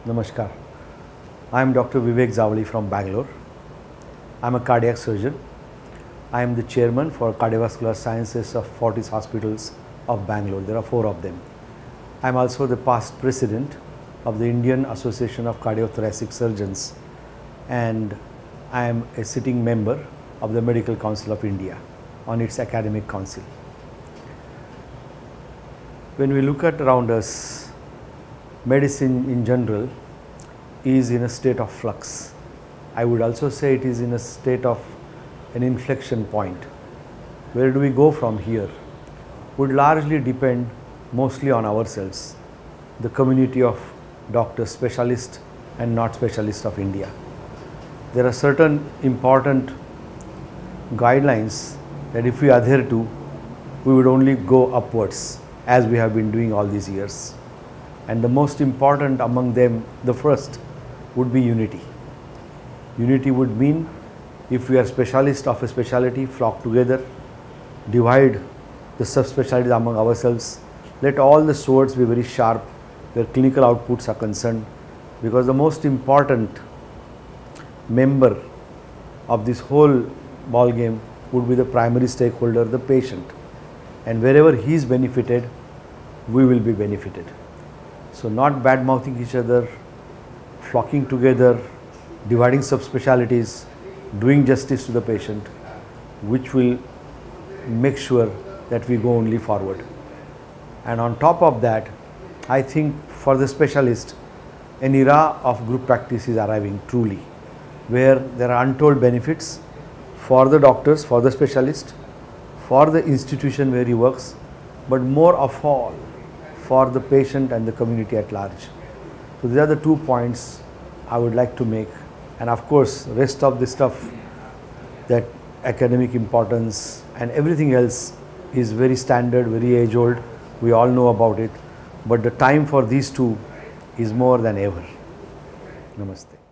Namaskar. I am Dr. Vivek Zavali from Bangalore. I am a cardiac surgeon. I am the chairman for cardiovascular sciences of Fortis Hospitals of Bangalore. There are 4 of them. I am also the past president of the Indian Association of Cardiothoracic Surgeons, and I am a sitting member of the Medical Council of India on its academic council. When we look at around us, medicine in general is in a state of flux. I would also say it is in a state of an inflection point. Where do we go from here would largely depend mostly on ourselves, the community of doctors, specialists and not specialists of India. There are certain important guidelines that if we adhere to, we would only go upwards as we have been doing all these years. And the most important among them, the first, would be unity. Unity would mean if we are specialists of a specialty, flock together, divide the subspecialties among ourselves, let all the swords be very sharp where clinical outputs are concerned, because the most important member of this whole ball game would be the primary stakeholder, the patient. And wherever he is benefited, we will be benefited. So not bad mouthing each other, flocking together, dividing subspecialties, doing justice to the patient, which will make sure that we go only forward. And on top of that, I think for the specialist, an era of group practice is arriving truly, where there are untold benefits for the doctors, for the specialist, for the institution where he works, but more of all for the patient and the community at large. So these are the 2 points I would like to make. And of course, rest of the stuff, that academic importance and everything else is very standard, very age old. We all know about it. But the time for these 2 is more than ever. Namaste.